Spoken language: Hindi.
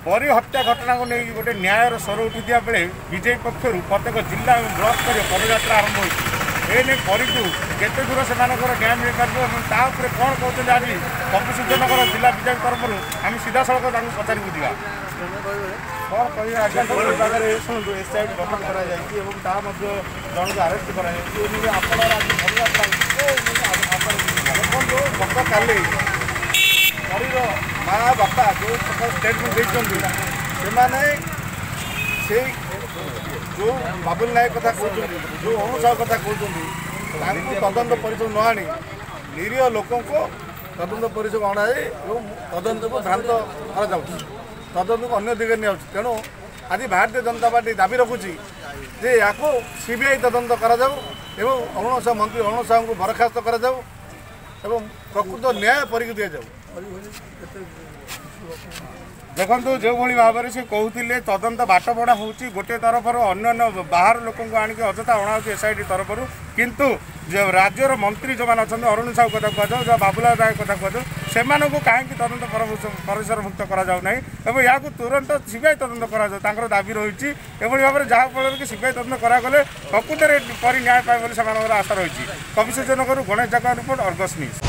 परी हत्या घटना को नहीं गोटे न्यायर स्वर उठिया बेले बीजेपी पक्षर प्रत्येक जिला और ब्लक स्तर पदयात्रा आरंभ होने परी को केते दूर से न्याय मिल पार कौन कहते आज कपिसूर्यनगर जिला बीजेपी तरफ आम सीधा सड़क पचार बुझा कौन कह आज्ञा विभाग शुणु एसआईटी गठन कर जन को आरेस्ट कर गत काली परीर माँ बापा जो स्टेटमेंट से जो बाबुल नायक कथा कहते जो अरुण साहू कथा कहते तदंत परिचय न आनी निरीह लोक तदंत परिचय अणाई तदंत को भ्रांत तदंत को अन्य दिगे नि तेणु आज भारतीय जनता पार्टी दाबी रखुची जे या सीबीआई तदंत करा अरुण साहू मंत्री अरुण साहू को बरखास्त करा प्रकृत न्याय परी दि जाऊ देखो जो भाई भाव से कहते तदंत बाट बड़ा हो गोटे तरफ अन्य बाहर लोक आणिक अजथा अणा एसआईटी तरफ किंतु जो राज्यर मंत्री जो अच्छा अरुण साहू कथा कह जो बाबुला नायक कथा कह से कहीं तदंत परिसरभुक्त कराऊना या तुरंत सीबीआई तदंत कर दाबी रही भाव में जहाँफल कि सीबीआई तदंत करागले प्रकृत में परी न्याय पाए आशा रही कपिसूर्यनगर गणेश जाका रिपोर्ट अर्गस न्यूज।